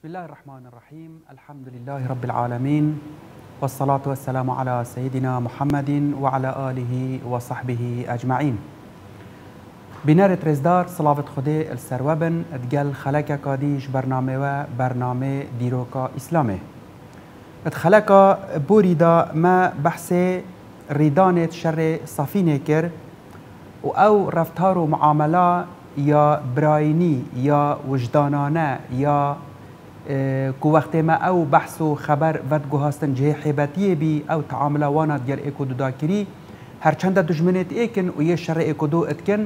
بسم الله الرحمن الرحيم. الحمد لله رب العالمين، والصلاة والسلام على سيدنا محمد وعلى آله وصحبه أجمعين. بنار ترزدار صلاة خدي السروبن اتقل خلقا كاديش برنامه ديروكا إسلامي اتخلقا بوريدا ما بحثي ريدانة شر صفينة كر او رفتار و معامله یا براینی یا وجدانانه یا کو وقت ما او بحث و خبر ود گوهاستن جه حیبتیه بی او تعامله وانا دیگر ایکو دو داکری هرچند دجمنت ایکن و یه شر ایکو دو اتکن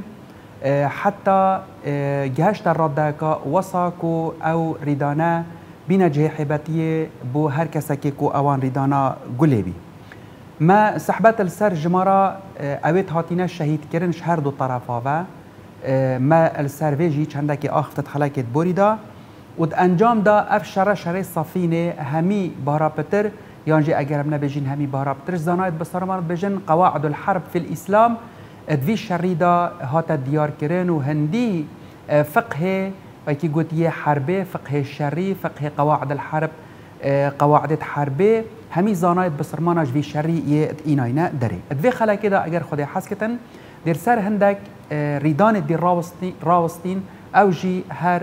حتی گهشت رداکا وصاکو او ریدانه بین جه حیبتیه بو هر کسکی کو اوان ریدانا گلی بی ما صحبت السر جمارا اوید هاتینا شهید کرن شهر دو طرفا و ما السرویجی چندکی آخفتت خلاکت بوریدا و انجام دا اف شر صفینه همی بهرابتر یانجی اگر هم نبیجین همی بهرابتر زانایت بسرمان بجن قواعد الحرب في الاسلام ادوی شری دا هات دیار کرن و هندی فقه وکی گوتیه حربه فقه شری فقه قواعد الحرب قواعد حربه همی زانایت بسرمانش وی شری یه ایناینا داره ادوی خلاکی دا اگر خود حس کتن در سر هندک ریدان دی راوستین او جی هر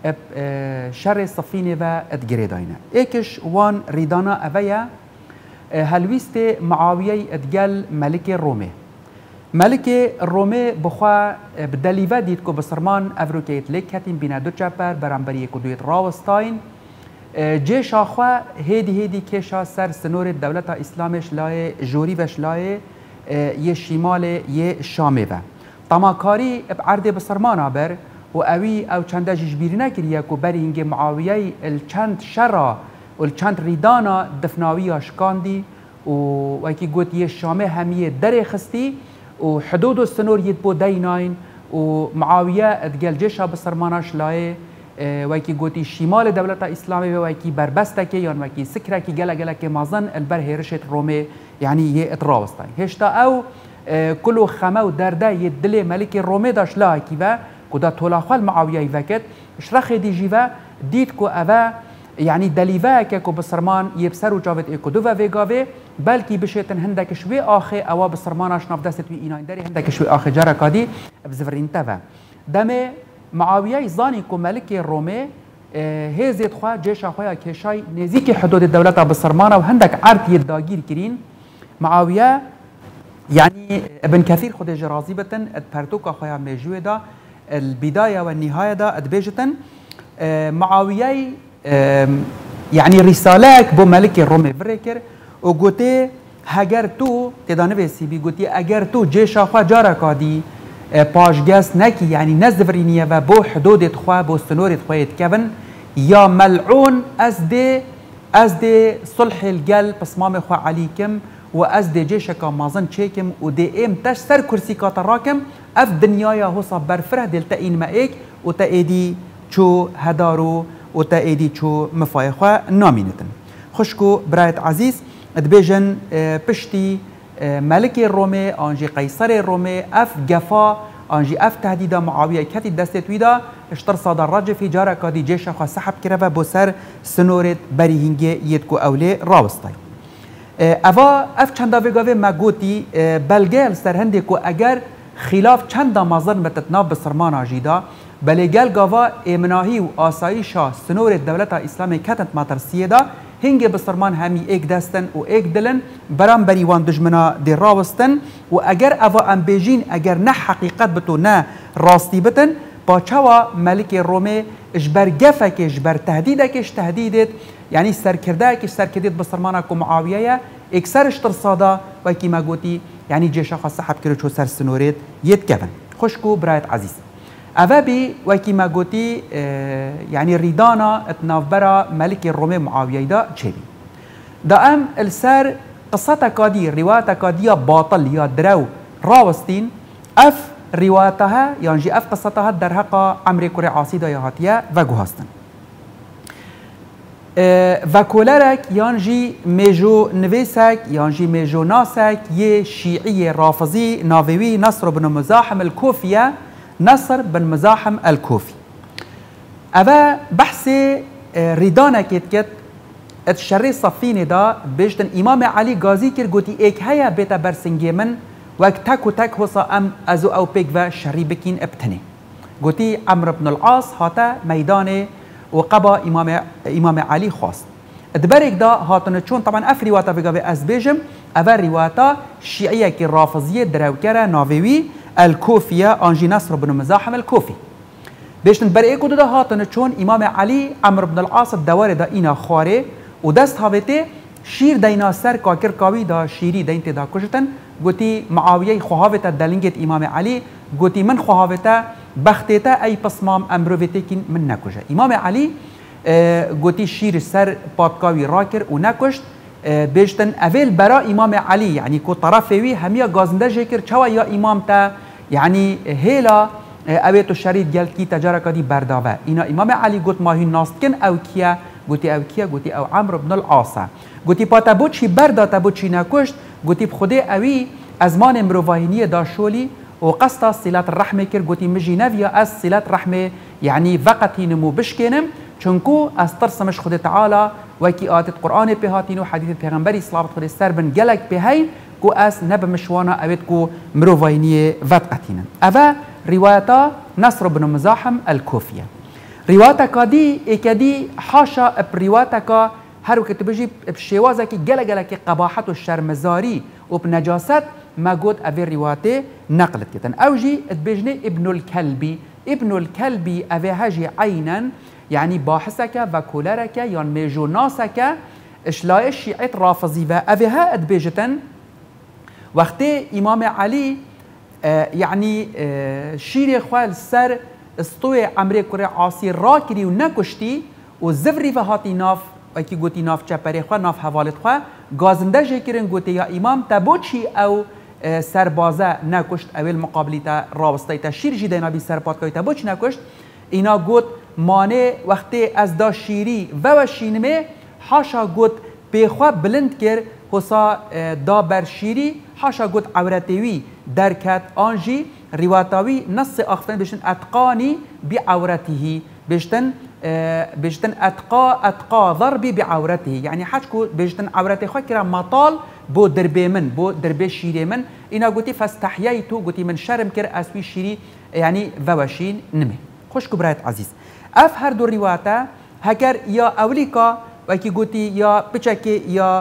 شر صفینه و ادگره داینه ایکش وان ریدانا اویا هلویست معاویه ادگل ملک رومه ملک رومه بخوا بدلیوه دید که بسرمان افروکیت لیک هتین بینا دو چپر برانبری کدویت راوستاین جیش آخوا هیدی کشا سر سنور دولت اسلامش لای جوری وش لای یه شمال یه شامه و طماکاری بعرض بسرمان بر و اوی او چند جبیری نکریه که بری هنگه معاویه الچند شرا و الچند ریدانا دفناوی اشکاندی و وکی گوت یه شامه همیه در خستی و حدود سنور ید بو دیناین و معاویه ادگل جیشا بسرماناش لایه وکی گوتی شمال دولت اسلامی و وکی بربسته یا وکی سکره کی گله که مازن البر هرشت رومه یعنی یه اتراوستای هشتا او کلو خمه و درده یه دل ملک رومه داشت لاکی و کدا طولاخوال معاویه وکت اشرخ دی جیوه دید که اوه یعنی دلیوه که بسرمان یه بسر و جاوت ایکو دو و ویگاوه بلکی بشیتن هندک شوی آخه اوه بسرمانش ناف دست وی ایناین داری هندک شوی آخه جارا کادی بزورین تاوه دمه معاویه زانی که ملک رومه هزید خواه جیش خواه کشای نزیک حدود دولت بسرمانه و هندک عرض یه داگیر کرین معاویه يعني ابن كثير خد جرازي بتن اتبرتوك اخويا ميجوه دا البدايه والنهايه دا ادبيجتن معاويه يعني رسالك بو ملك الرومي فريكر وقوتي هاگر تو تدانه بسي بي قوتي اگر تو جيش اخوا جارا كادي باجگس نكي يعني نزفرينيه و بو حدود اخوا بو سنور اخوا يتكفن يا ملعون از دي صلح القلب بصمام اخوا عليكم و از دی جیشکا مازن چیکم و دی ایم تش سر کرسی کاتا راکم اف دنیایا حساب برفره دلتا این ما ایک و تا ایدی چو هدارو و تا ایدی چو مفایخوا نامینتن خوشکو برایت عزیز ادبیجن پشتی ملک رومه آنجی قیصر رومه اف گفا آنجی اف تهدید معاویه کتی دستت ویدا اشتر صادر رجع فی جارا کادی جیشکا سحب کرده و بسر سنورت بری هنگی یدکو اولی راوستای اوا اف چندا وگاوه مگوتی بلگل سرهنده کو اگر خلاف چندا مازن بتتناب بسرمان آجیدا بلگل گاوا امناهی و آسایشا سنور دولت اسلامی کتت ماترسیه دا هنگ بسرمان همی ایک دستن و ایک دلن برام بریوان دجمنا دی راوستن و اگر اوا ام بیجین اگر نه حقیقت بتو نه راستی بتن با چوا ملک رومه اجبر گفک اجبر تهدیدکش تهدیدت يعني سركردت بسرمانك معاوية اكسر اشتر صادا وكي ما قوتي يعني جيشا خاصة حب كريتشو سر سنوريت يتكفن خوشكو برايت عزيز أفابي وكي ما قوتي يعني ريدانا اتنافبرا ملك الرومي معاوية دا تشيبي دا ام السر قصة كادي رواية كادية باطل يا درو راوستين اف روايتها يعني اف قصتها درهقا عمري كوري عاصيدا يا هاتيا وقو هستن وكولارك يانجي ميجو نفيسك يانجي ميجو ناسك يه شيعي رافضي نافوي نصر بن مزاحم الكوفية نصر بن مزاحم الكوفي أبا بحث ریدانه کت الشر صفين دا بيشتن إمام علي غازي كير قوتي إيك هيا بيتا برسنجي من وقت تاك وتاك هصا أم أزو أو بيك و شري بكين ابتني قوتي عمرو بن العاص هاتا ميدان وقبا إمام علي خاص دبرك دا هاتن چون طبعا اف روايتا بيغا از بيجم اول روايتا شيعية كي رافضية دراوكرا ناويوي الكوفية انجي نصر بن مزاحم الكوفي بيشتن برئي كودو دا هاتن چون إمام علي عمرو بن العاص الدوار دا إنا خواري ودست هاوته شیر دینا سر کاکر کاوی دا شیری دین تدا کشتن گوتی معاویه خواهاوته دلنگت امام علی گوتی من خواهاوته بختیته ای پسمام امرویته کین من نکشه امام علی گوتی شیر سر پادکاوی راکر و نکشت بیشتن اول برا امام علی یعنی کو طرفوی همیا گازنده جکر چوا یا امام تا یعنی هیلا اویتو شرید گل کی تجاره کدی برداوه اینا امام علی گوت ماهی ناستکن او کیا گوتی او کیا گوتی او عمرو بن العاص گوتی پاتا بوچی بردا تبوچی نکشت گوتی بخوده اوی از مان مروواهینی داشولی و قصد صلات الرحمه کر گوتی مجی نویا از صلات رحمه یعنی وقتی نمو بشکنم چونکو از ترسمش خود تعالی وکی آتت قرآن پهاتین و حدیث پیغمبری صلابت خود سر بن گلک پهین کو از نب مشوانا اوید کو مروواهینی وقتین اوه روايتا نصر بن مزاحم الكوفية روايتا كادي اكادي حاشا بروايتا كا هر وقت بجي بشيوازا كي جلا كي قباحة الشرمزاري وبنجاسات ما قد افي روايتي نقلت كتن اوجي اتبجني ابن الكلبي افي هاجي عينا يعني باحثك وكولرك يعني ميجوناسك اشلاء الشيعة رافضي افي ها اتبجتن وقت امام علي يعني شيري خوال سر استوي عمري كوري عاصي راكري ونكشتي وزفري فهاتي ناف وكي قوتي ناف چپري خوا ناف حوالت خوا غازنده جكرن قوتي يا امام تبوچي او سربازه نكشت او المقابلي تا راوستي تا شير جي دينا بي سربات كوي تبوچ نكشت اينا قوت ماني وقتي از دا شيري وشينمي حاشا قوت بخوا بلند كر حسا دا بر شيري حاشا قوت عورتوي دركت انجي رواتاوي نص اخفن بشتن اتقاني بعورته بشتن اتقى ضربي بعورته يعني حاجكو بشتن عورته خو كرا مطال بو دربي من بو دربي شيري من انا قلتي فاستحييتو قلتي من شرم كر اسوي شيري يعني فواشين نمي خوش كبرات عزيز اف هر دو رواتا هكر يا اوليكا وكي قلتي يا بچكي يا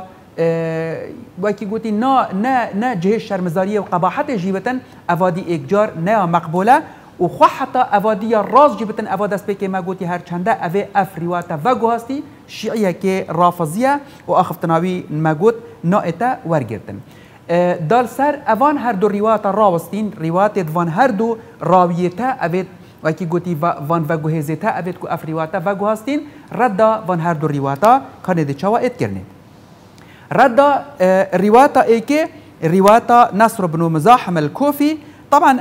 وكي قلتي نا جهه شرمزاريه وقباحه جيبتن افادي اكجار نا مقبوله وخو حتى افادي راز جيبتن افاد اسبيك ما قلتي هر چنده افي اف رواتا وگو هستي شيعيه كي رافضيه واخفتناوي ما قلت نائتا ورگرتن دال سر اوان هر دو رواتا راوستين رواتا دوان هر دو راويتا افيت وكي قلتي وان وگو هزيتا افيت كو اف رواتا وگو هستين ردا وان هر دو رواتا كان دي چوا اتكرنه ردا رواتا ايكي رواتا نصر بن مزاحم الكوفي طبعا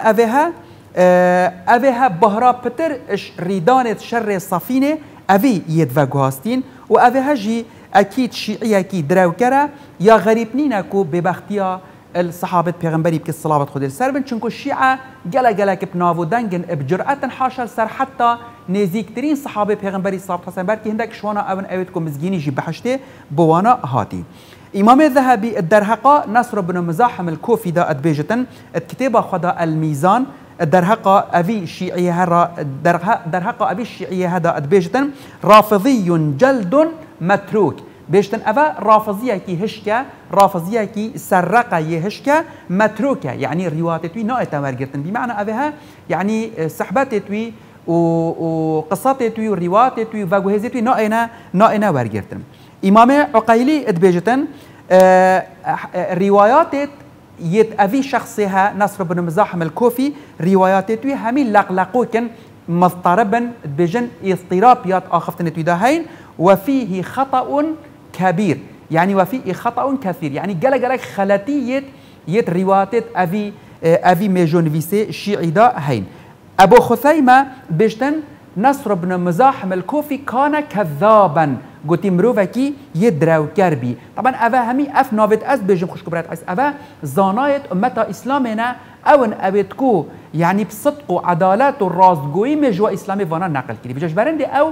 اوها بهرا بتر اش ريدانت شر صفينه اوي يدفقو هاستين و اوها جي اكيد شيعيه كي دراوكرا يا غريب نينكو ببختيا الصحابه پیغمبري بك الصلاه خود السربن چونكو الشيعه جلا كبنافو دنگن بجرأه حاشا سر حتى نزيكترين صحابه پیغمبري صلاه الله عليه وسلم هندك شوانا اون اويتكم مزگيني جي بحشته بوانا هاتي امام الذهبي الدرهقه نصر بن مزاحم الكوفي دا ادبيجتن الكتابه خدا الميزان الدرهقه ابي شيعيه هرا درهقه ابي الشيعيه هذا ادبيجتن رافضي جلد متروك بيشتن ابا رافضيه كي هشكا رافضيه كي سرقه يهشكا متروكه يعني روايتي نايتا ورغتن بمعنى ابها يعني صحبتي وقصتي وروايتي وغوهزتي ناينا ورغتن امام عقيلي ادبيجتن روايات يت افي شخصها نصر بن مزاحم الكوفي رواياتي همين لقلقوكن مضطربا بجن اضطراب يات اخفتن تداهين وفيه خطأ كبير يعني وفيه خطأ كثير يعني جلك خلاتية يت روايات افي ميجونفيسي الشيعي دا هين ابو خثيمة بجتن نصر بن مزاحم الكوفي كان كذابا قلت مروفكي يدراو كربي طبعا افا همي اف نافت از بيجم خوش كبرات عيس افا زانايت امتا اسلامنا اون ابتكو يعني بصدق وعدالات والرازقوي مجوا اسلامي فانا نقل كري بجاش برندي او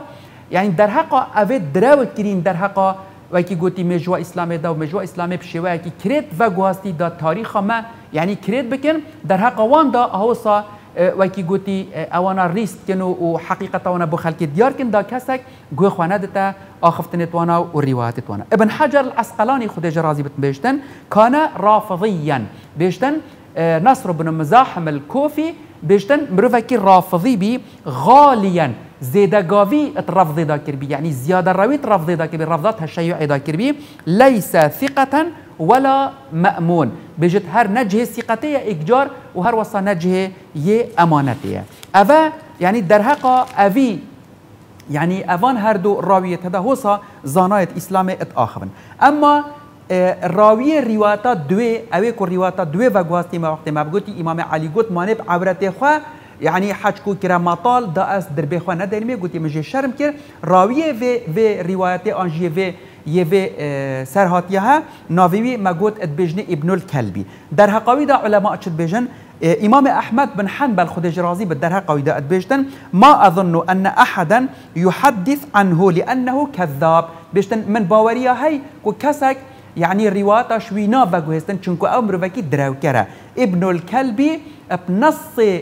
يعني در حقا اوید دراو کرین در حقا وکی گوتی مجوا اسلام دا و مجوا اسلام بشوه کی کرید و گواستی دا تاریخ ما يعني کرید بکن در حقا وان دا هوسا وکی گوتی اوانا ریست کنو و حقیقتا وانا بو خلکی دیار کن دا کسک گوی خوانه دتا آخفتنت وانا و روایتت وانا. ابن حجر العسقلاني خود جرازي بيشتن كان رافضيا بيشتن نصر بن مزاحم الكوفي بيشتن مروفكي رافضي بي غاليا زيدا قاوي اترفض دا كربي يعني زيادة روي اترفض دا كربي رفضات هالشيوعي دا كربي ليس ثقة ولا مأمون بيجت هر نجه ثقتية إكجار وهر وصا نجه يه أمانتية أفا يعني درهقا أفي يعني أفان هردو راوية هذا هوسا زاناية إسلامي اتآخبن أما راوية روايات دوي أوي كو روايات دوي وقواستي ما وقت ما بقولتي إمام علي قلت مانب عبرتي خوا يعني حجكو كرا مطال دا أس دربي خوا ندرمي قلتي مجي شرم كر راوية في رواياتي أنجي في يفي سرهاتيها ناوي ما قلت اتبجني ابن الكلبي درها قوي دا علماء تشد بيجن إمام أحمد بن حنبل خد جرازي بالدرها قوي دا اتبجتن ما أظن أن أحدا يحدث عنه لأنه كذاب بيجتن من باوريا هاي وكسك يعني الروايات شوينا بقوهستن چونكو أمر وكي دراو كرا ابن الكلبي بنص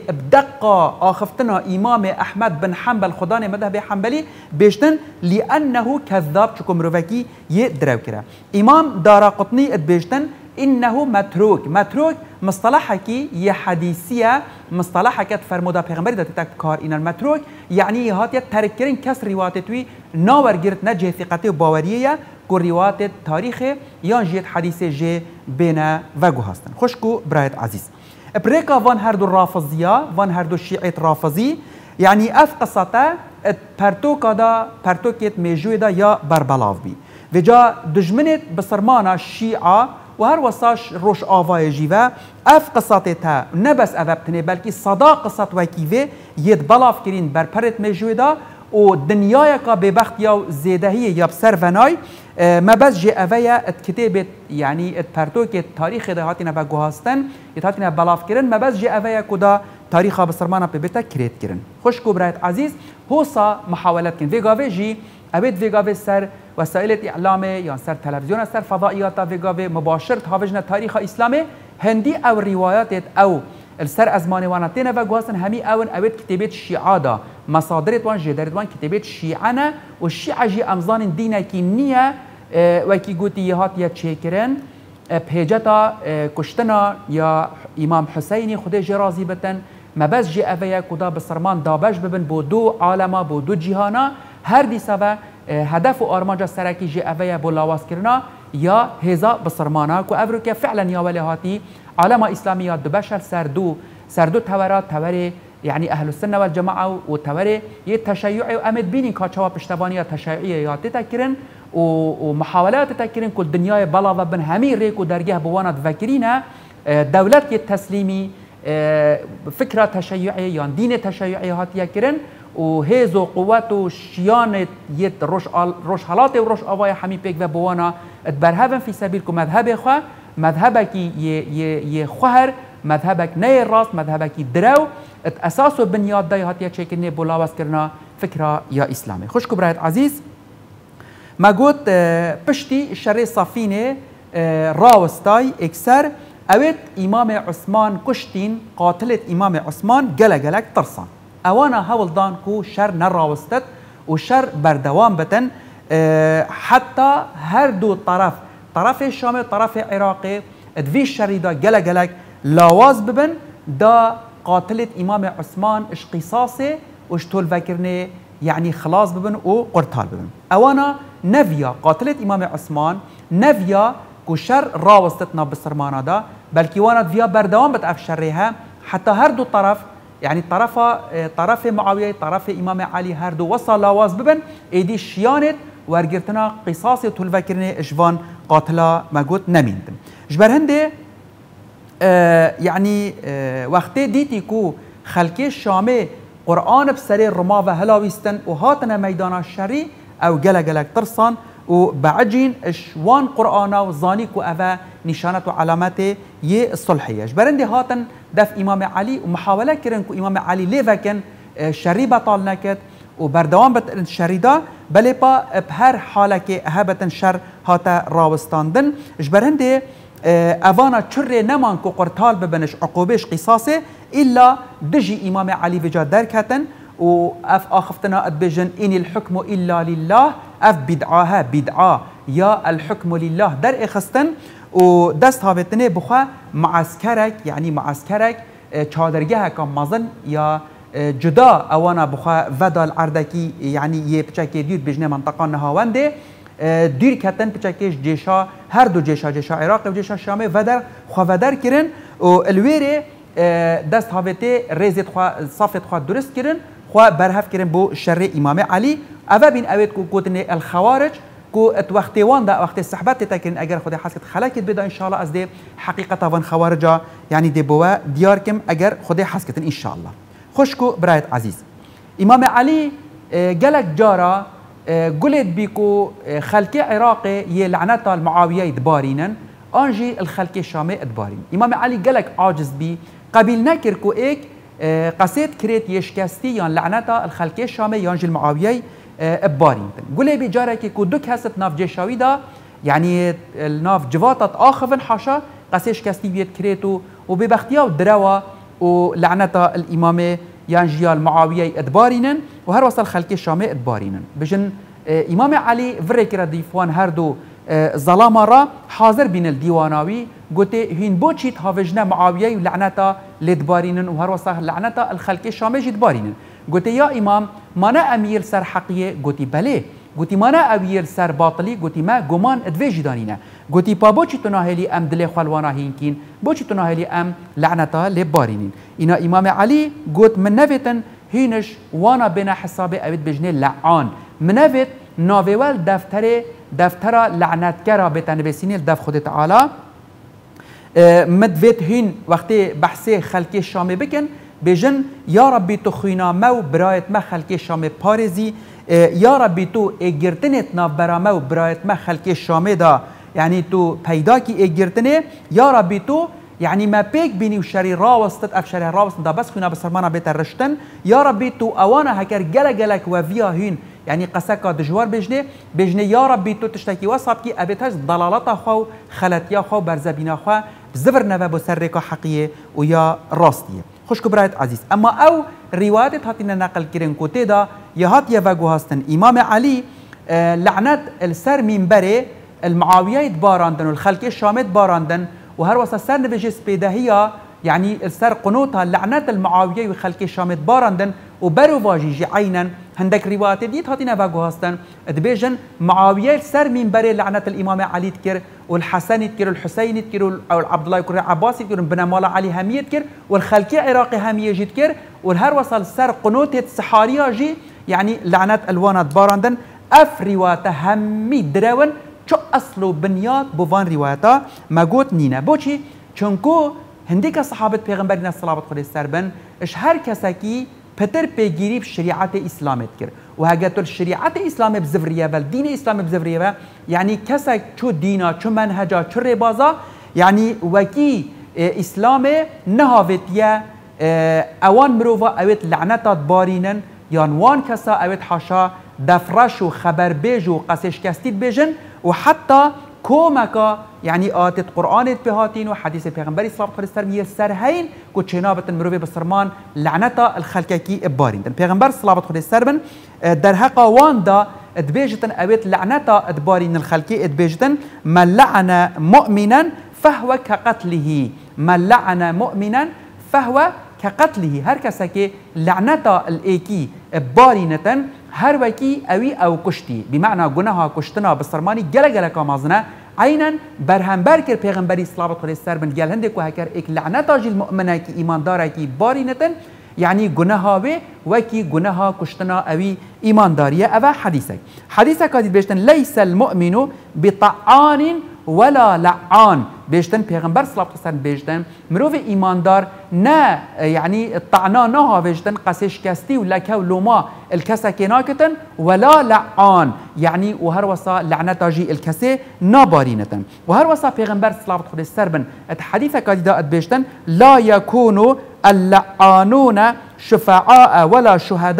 بدقة آخفتنا إمام أحمد بن حنبل خداني مذهب حنبلي بيشتن لأنه كذاب چونكو مروفكي يدراو كرا إمام دارقطني بيشتن إنه متروك مصطلحكي يحديثية مصطلحك فرمودا پیغمبر دا تذكر إن المتروك يعني هاتية تركرين كس روايتوي ناور جرت نجه ثقته وباورية كو روايات تاريخ يان جيت حديث جي بين وگو هستن خوشكو برايت عزيز بريكا وان هردو رافضية وان هردو شيعيت رافضي يعني اف قصتا پرتوكا دا پرتوكيت ميجوي دا يا بربلاف بي وجا دجمنت بسرمانا الشيعة وهر وصاش روش آوای جیوه اف قصاته تا نبس افبتنه بلکه صدا قصات وکیوه ید بلاف کرین بر پرت مجوه دا و دنیای که به بخت یا زیدهی یا بسر ونای ما بس جي اویا ات کتابت يعني ات پرتوک تاریخ ده هاتینا با گوهاستن ات هاتینا بلاف کرن ما بس جي اویا کدا تاریخا بسرمانا به بتا کرید کرن خوش کو برایت عزیز هوسا محاولت کن ویگاوه جی ابد ویگاوه سر وسائل اعلام یا سر تلویزیون سر فضائیات ویگاوه مباشر تهاوجنا تاریخ اسلامي هندي او روايات او السر ازمان وانتين و گواسن همي اون اوت كتابات الشيعة دا مصادرت وان جدرت وان كتابات الشيعة والشيعة جي امزان دينا كي نية وكي قوتي يهات يا تشيكرن بهجتا كشتنا يا امام حسيني خدي جرازي بتن ما بس جي اويا كدا بسرمان دابش ببن بودو عالما بودو جهانا هر دي سوا هدف و آرمانجا سرکی جی اویا بو لاواز کرنا یا هزا بسرمانا کو افروکا فعلا یا ولی هاتی عالم اسلامیات دو بشر سردو تورات توری يعني أهل السنة والجماعة وتوري يتشيعي وأمد بيني كاتشوا بشتبانية تشيعية تتكرن ومحاولات تتكرن كل دنيا بلا بن همي ريكو درجه بوانا تفكرينها دولة التسليمي فكرة تشيعية يعني دين تشيعي هاتيا كرن وهيزو قوات شيانة يت روش حالات وروش أوايا حمي بيك بوانا تبرهبن في سبيلكم مذهب خوا مذهبك يخهر مذهبك نير راس مذهبك درو اساسو بنياد داي هاتيا تشيكني بولاواس كرنا فكره يا اسلامي خوش كبرات عزيز ما قلت بشتي الشري صافيني راوستاي اكسر اوت امام عثمان كشتين قاتلت امام عثمان جلك ترصان اوانا هولدان كو شر نراوستت وشر بردوام بتن حتى هردو طرف الشام طرف العراقي ادفي الشر دا جلك لاواز ببن دا قاتلت امام عثمان اش قصاصه وش تول فكرني يعني خلاص ببن وقرتال ببن اوانا نفيا قاتلت امام عثمان نفيا كو شر راوستتنا بالسرمانه دا بلكي وانا فيها بردوام بتقف شرها حتى هردو طرف يعني طرف معاويه طرف امام علي هردو وصل لاواز ببن ايدي شيانت ورقرتنا قصاصي تول فكرني اشفان قاتلا ما قلت نميندن جبر هندي يعني وقت ديتي كو خلكي الشامي قرآن بسري الرما وهلاويستن وهاتنا ميدان الشري او جلك ترصان وبعجين اشوان قرآن وزاني كو افا نشانة وعلامات يه الصلحية جبرندي هاتن دف امام علي ومحاولة كرن كو امام علي ليفكن شري بطال نكت و بردوام بتن شریدا بله با بهر حاله که هبتن شر هاتا راوستاندن جبرنده اوانا چره نمان کو قرطال ببنش عقوبش قصاصه الا دجي امام علي بجا دركتن و اف اخفتنا ادبجن ان الحكم الا لله اف بدعاها بدعه يا الحكم لله در اخستن و دست هاوتنه بخوا معسكرك يعني معسكرك چادرگه کم مازن یا جدا اوانا بخوا ودال عردکی يعني يه بچکی دیر بجنه منطقه نهاونده دیر کتن بچکیش جيشا هر دو جيشا عراق و جيشا شامه ودر خوا ودر کرن و الویره دست هاوته رزت خوا صافت خوا درست کرن خوا برهف کرن بو شر امام علي اوه بین اوید کو گوتن الخوارج کو ات وقتی وان دا وقت صحبت تکرین اگر خود حسکت خلاکت بدا ان شاء الله از ده حقیقتا وان خوارجا يعني دي بوا ديار كم اگر خود حسكت ان شاء الله خوشكو برايت عزيز امام علي قالك جارا قلت بيكو خلقي عراقي يلعنتا المعاويه دبارينا انجي الخلقي الشامي دبارين امام علي قالك عاجز بي قبيل نكر كو ايك قصيت كريت يشكستي يان لعنتا الخلقي الشامي يانجي المعاويه ببارين قلت بي جارا كو دوك هست ناف جيشاوي دا يعني الناف جواتت آخفن حاشا قسيش كاستي بيت كريتو وببختيا ودروا ولعنتا الإمام يانجيا المعاوية إدبارينن وهر وصل خلقي الشامي إدبارينن بجن إمام علي فريكرا ديفوان هردو ظلام را حاضر بين الديواناوي قلت هين بوشيت هافجنا معاوية ولعنتا لإدبارينن وهر وصل لعنتا الخلقي الشامي جدبارينن قلت يا إمام ما نا أمير سر حقية قلت بلي قلت ما نا أمير سر باطلي قلت ما قمان ادفيجي دانينا قلتي با بوچی تناهلی ام دل خلوانا هینکین بوچی تناهلی ام لعنتا لبارینین اینا امام علی قلت من نفتن هینش وانا بنا حساب اوید بجنه لعان من نفت ناویوال دفتر لعنتگرا بتنبسینی الدف خود تعالی مدفت هین وقتی بحثی خلقی شامه بکن بجن یا ربی تو خوینا مو برایت ما خلقی شامه پارزی یا ربی تو اگرتنت ناف برامو برایت ما خلقی شامه دا يعني تو پیدا کی اگرتنه یا ربی تو يعني ما بيك بيني وشري راوستت اف شري راوست دا بس خونا بسرمانا بترشتن يا ربي تو اوانا هكر جلك وفيا هين يعني قسكا دجوار بجنه يا ربي تو تشتكي وصاب كي ابيتاج ضلالتا خو خلتيا خو برزبينا خو بزفر نبا بسرقه حقيقيه ويا راستيه خوش كبرايت عزيز اما او روايات هاتينا نقل كرين كوتي دا يا هات يا فاغو هاستن امام علي لعنت السر منبره المعاويه باراندن والخلقي الشامت باراندن وهر وسا سر نبجس بيدهيا يعني السر قنوتها لعنت المعاويه وخلقي الشامت باراندن وبرو واجيجي عينا هندك روايات ديت هاتينا فاغو هاستن دبيجن معاويه سر منبره لعنت الامام علي تكر والحسن تكر والحسين تكر وعبد الله يكر عباس تكر بن مال علي هميه تكر والخلقي عراقي هميه جي تكر والهر وصل سر قنوت سحاريا جي يعني لعنت الوانات باراندن اف روايات همي درون شو اصله بنيات بوفان رواياتا ما قوت نينا بوشي چونكو هنديك صحابه پیغمبرنا صلوات الله عليه وسلم اش هر كساكي پتر پیگیری بشریعت اسلامت کرد و هگه الشریعت اسلام بزفریه و دین اسلام بزفریه يعني كسا چو دينا چو منهجا چو ربازا يعني وكي اسلام نهاوتيه اوان مروفا اوت لعنتات بارينن يان وان كسا اوت حاشا دفرش و خبر بيج و قسش كستيد بيجن وحتى كومكا يعني آتت قرآن بهاتين وحديث پیغمبر صلى الله عليه وسلم يسرهين كو چنابت المروفي بسرمان لعنتا الخلقكي بارين پیغمبر صلى الله عليه وسلم در حقا وان دا ادبيجتن اوت لعنتا ادبارين الخلقي ادبيجتن من لعن مؤمنا فهو كقتله من لعن مؤمنا فهو كقتله هر کسا که لعنتا الايكي بارينتن هر وكي اوي او كشتي بمعنى گناها كشتنا بسرماني گله كامازنا عينا برهمبر كر پیغمبري صلى الله عليه وسلم گل هندك وهكر اك لعنتا جل مؤمنه كي ايمان داره كي بارينتن يعني گناها وكي گناها كشتنا اوي ايمان داريه او حديثك قد بيشتن ليس المؤمن بطعان ولا لعان بيشتن پیغمبر صلى الله عليه وسلم بيشتن مروف ايماندار نا يعني الطعنا نها بيشتن قسش كستي ولا كولوما الكسا كناكتن ولا لعان يعني وهر وصا لعنتا جي الكسي نابارينتن وهر وصا پیغمبر صلى الله عليه وسلم الحديث قد بيشتن لا يكون اللعانون شفعاء ولا شهداء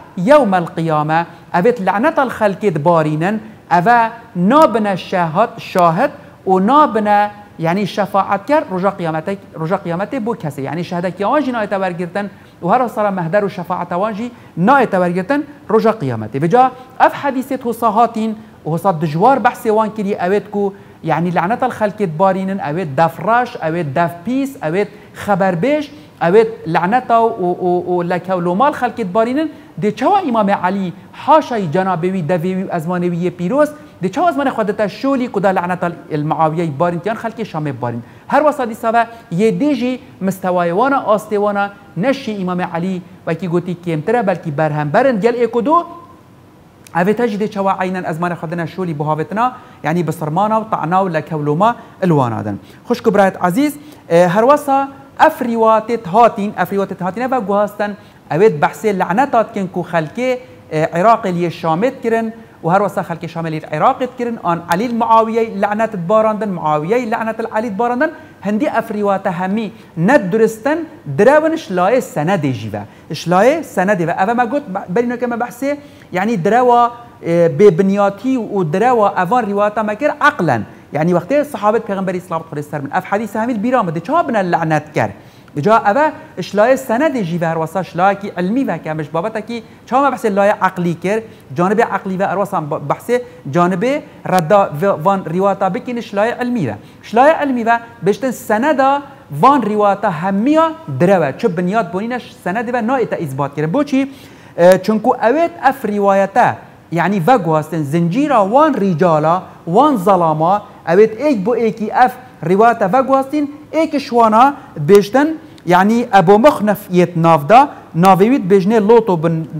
يوم القيامة أبيت لعنة الخلق بارينا أبا نابنا شاهد ونابنا يعني شفاعت كر رجا قيامتك بو كسي يعني شهادك يوانجي نايتا ورگرتن وهر صار مهدر وشفاعت وانجي نايتا ورگرتن رجا قيامتك بجا اف حديثت هصاهاتين وهصاد دجوار بحثي وان كري اويتكو يعني لعنة الخلق بارينن اويت دفراش اويت دف بيس اويت خبر بيش اويت لعنته ولكولوما الخلق بارينن دي چوا امام علي حاشا جنابوي دوي ازمانوي بيروس دي چوا ازمان خودتا شولي كدا لعنة المعاوية بارين تيان خلق شام بارين هر وصادي سبا يديجي مستوى وانا آستوانا نشي امام علي وكي قوتي كيمتره بلكي برهم برن جل ايكودو اويتاجي دي چوا عينا ازمان خودنا شولي بهاوتنا يعني بصرمانا وطعنا ولكولوما الوانادن خوش كبرات عزيز هر وصا افريواتت هاتين وقوهاستن اويت بحثي لعنتات كنكو خلقي عراق اللي الشامت كرن وهر وسا خلقي شامل العراق كرن ان علي المعاوية لعنة باراندن معاوية لعنة العلي باراندن هندي افريوات همي ندرستن دراون شلاي سند جيفا شلاي سند و ما قلت برينو كما بحثي يعني دروا ببنياتي ودروا افان رواتا مكر عقلا يعني وقت الصحابة پیغمبر صلى الله عليه وسلم اف حديث همي البيرام دي چا بنا لعنت كر جا أبا إشلاء السند جيفه رواسا إشلاء كي علمي وكا مش بابتا كي شو بحث الله عقلي كر جانب عقلي ورواسا بحث جانب ردا وان رواتا بكين إشلاء علمي إشلاء علمي بيشتن سندا وان رواتا هميا دروا شو بنيات بونينش سند و نايتا إثبات كر بوشي چونكو أويت أف روايتا يعني وقواستن زنجيرا وان رجالا وان ظلاما أويت إيك بو إيكي أف رواية وقواستين ايك شوانا بيجتن يعني ابو مخنف يتنافدا نافيويت بيجني لوط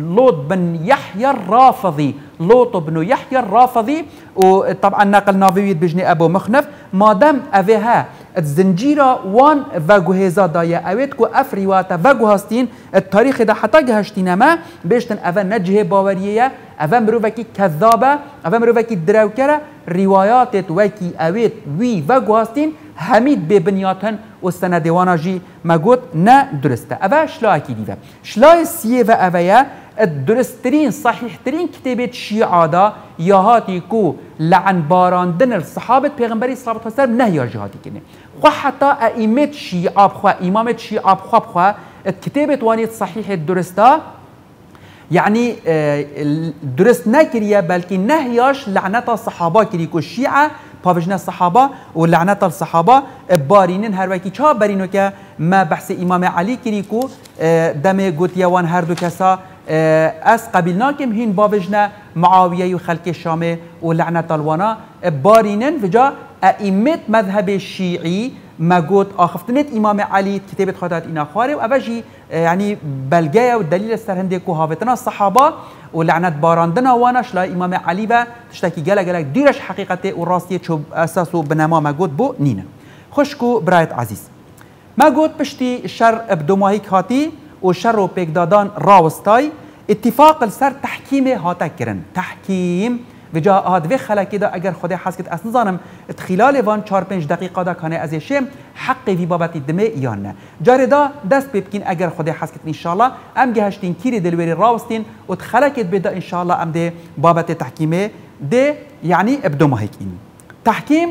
بن يحيى الرافضي لوط بن يحيى الرافضي وطبعا نقل نافيويت بيجني ابو مخنف ما دام افيها الزنجيرة وان وقوهيزا دايا اويتكو اف رواية وقوهاستين التاريخ دا حتى جهشتين ما بيجتن افا نجه باورية افا مروفكي كذابة افا مروفكي دراوكرة روايات وكي اويت وي وقوهاستين هميد ببنياتن والسنة ديوانا جي ما قلت نا درسته أبا شلا أكي ديفا شلا السيه و أبايا الدرسترين صحيحترين كتابة شيعة دا يهاتي كو لعن باراندن الصحابة پیغمبري صلى الله عليه وسلم نهي جهاتي كنه خو حتى أئمة شيعة بخوا إمامة شيعة بخوا كتابة وانيت صحيح الدرستا يعني درست نكريا بلكي نهياش لعنة الصحابة كريكو الشيعة بافجنا الصحابة ولعنة الصحابة بارينن هر وكي چا برينو که ما بحث امام علي كريكو دم قلت يوان هر دو كسا اس قبلناكم هين بافجنا معاوية وخلق الشام ولعنة الوانا بارينن فجا ائمة مذهب الشيعي ما قلت آخفتنت امام علي كتابة خاطرات انا خواري وابجي يعني بلغايا والدليل السرهندكو هافتنا الصحابة ولعنة باراندنا وانش لا امام علي با تشتكي جلا ديرش حقيقته وراستيه شو اساسه بنما ما قلت بو نينا خشكو برايت عزيز ما قلت بشتي الشر بدماهيك هاتي والشر وبيكدادان راوستاي اتفاق السر تحكيمه هاتكرن تحكيم وجا هاد خلا كده اگر خدا حسكت اصلا زانم خلال وان 4-5 دقيقه دا كان از شم حق في بابت دمه یا نه جاردا دست ببكين اگر خدا حسكت ان شاء الله ام گهشتين كيري دلوري راوستين وتخلكت بدا ان شاء الله ام ده بابت تحكيمه ده يعني ابدو ما هيك تحكيم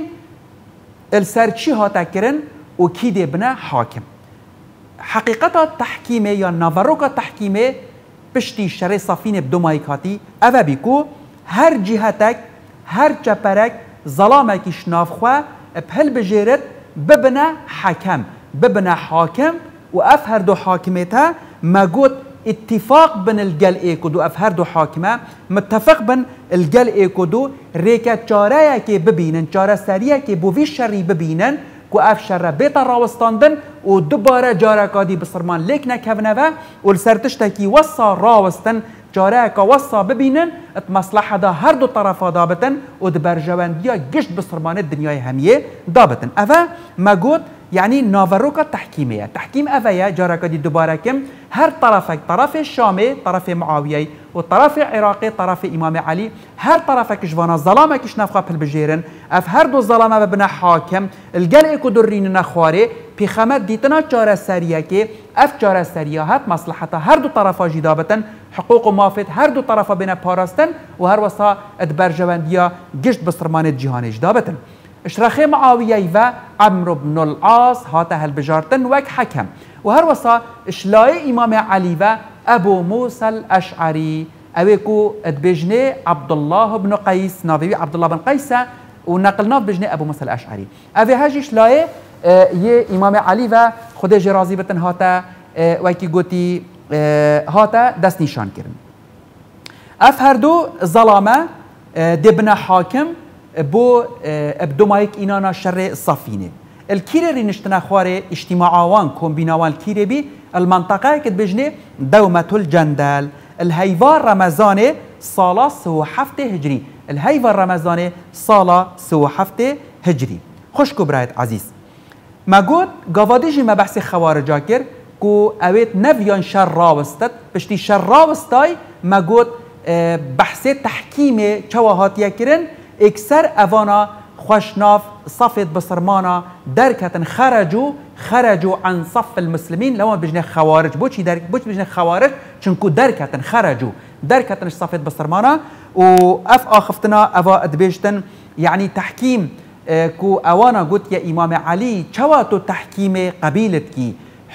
السرچي هاتكرن وكي ده بنا حاكم حقيقه تحكيمه یا نافروكا تحكيمه بشتي شرع صافين بدو ما هيكاتي اوا بيكو هر جهتك هر چپرك ظلامك شناف خوا بهل بجيرت ببنا حكم ببنا حاكم وأف هر دو حاكمتها ما قلت اتفاق بين الجل ايكودو أف هر دو حاكمة متفق بين الجل ايكودو ريكا چاريا كي ببينن چارة سريا كي بوفي شري ببينن كو أف شر بيتا راوستاندن ودبارة جارة كادي بصرمان ليك نكهفنوا والسرتشتكي وصا راوستن جارك وصا ببينن مصلحة دا هر دو طرفا دابتن ودبرجوان ديا جشت بصرمان الدنيا همية دابتن أفا ما قلت يعني نافروكا تحكيمية تحكيم أفيا جارك دي دوباركم هر طرفك طرف الشامي طرف معاوية والطرف العراقي طرف إمام علي هر طرفك جوانا ظلامك نفخا بالبجيرن اف هر دو ظلامة ببنا حاكم القلق كدرين نخواري بخمت ديتنا جارة سرية كي اف جارة سرية هات مصلحتها هر دو طرفا جدابة حقوق مافت هر دو طرفا بنا باراستن وهر وصا ادبرجواندية قشت بصرمان الجهان جدابة اشرخي معاوية و عمرو بن العاص هاته هالبجارتن وك حكم وهر وصا اشلاي امام علي و ابو موسى الاشعري اويكو ادبجني عبد الله بن قيس نافي عبد الله بن قيس ونقلنا بجني ابو موسى الاشعري اوي هاجي اشلاي يه امام علي و خود جرازي بتن هاته وكي قوتي هاته دست نشان كرن اف هردو ظلامه دبنا حاكم بو ابدومايك إنانا شر الصفينة الكيري رينشتنا خواري اجتماعوان كومبيناوان الكيري بي المنطقة كد بجني دومة الجندل الهيفار رمضاني صالة سو حفته هجري الهيفار رمضاني صالة سو حفته هجري خوشكو برايت عزيز ما قد قواديجي ما بحثي خوارجا كر كو اويت نفيان شر راوستت بشتي شر راوستاي ما قد بحثي تحكيمي چواهات يكرن اكثر اوانا خوشناف صفت بصرمانا دركة خرجوا عن صف المسلمين لو بجنه خوارج بوش بجنه خوارج چونكو دركة خرجوا دركة صفت بصرمانا واف اخفتنا افا ادبيجتن يعني تحكيم كو اوانا قلت يا امام علي چواتو تحكيم قبيلتكي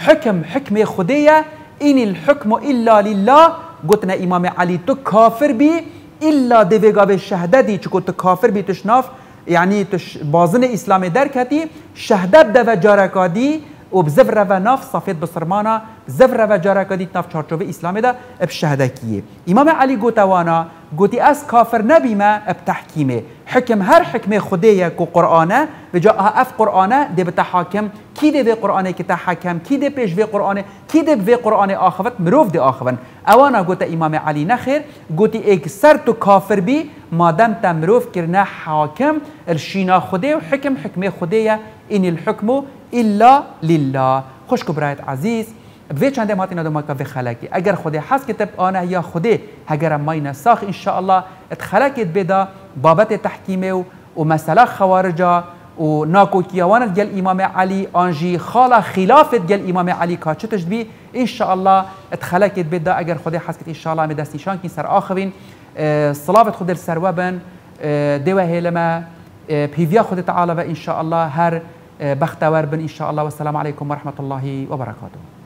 حكم خديه ان الحكم الا لله قلتنا امام علي تو كافر بي إلا دفقا بالشهددي چكو تكافر بي تشناف يعني بازن إسلامي دركتي شهدد دفا جاركادي وبزفر و ناف صفيت بصرمانا زفر و جاركادي ناف چارچوه إسلامي دا بشهدكيه إمام علي قوتوانا قوتي أس كافر نبي ما بتحكيمه حكم هر حكمه خديه كو قرآنه بجاءها أف قرآنه دي بتحاكم كي دي في قرآنه كتحكم كي دي بيش في قرآنه كي دي في قرآنه آخفت مروف دي آخفن اوانا قوتا امام علي نخير قوتي اكسر تو كافر بي ما دام تمروف كرنا حاكم الشينا خديه وحكم حكمه خديه إن الحكم إلا لله خوشكو برايت عزيز في چنده ماتینا دو مکا في خلقی اگر خودی حس کتب آنه یا خودی اگر ماین ساخ ان شاء الله اتخلقت بدا بابت تحکیمه و مسئله خوارجا و ناکوکیوان جل امام علي انجي خاله خلافت جل امام علي كاتشتش بي ان شاء الله اتخلقت بدا اگر خودی حس کت ان شاء الله مدست نشان کی سر آخرین صلاه خود السروبن دوا هلما بيفيا خود تعالى ان شاء الله هر بختور بن ان شاء الله والسلام عليكم ورحمه الله وبركاته.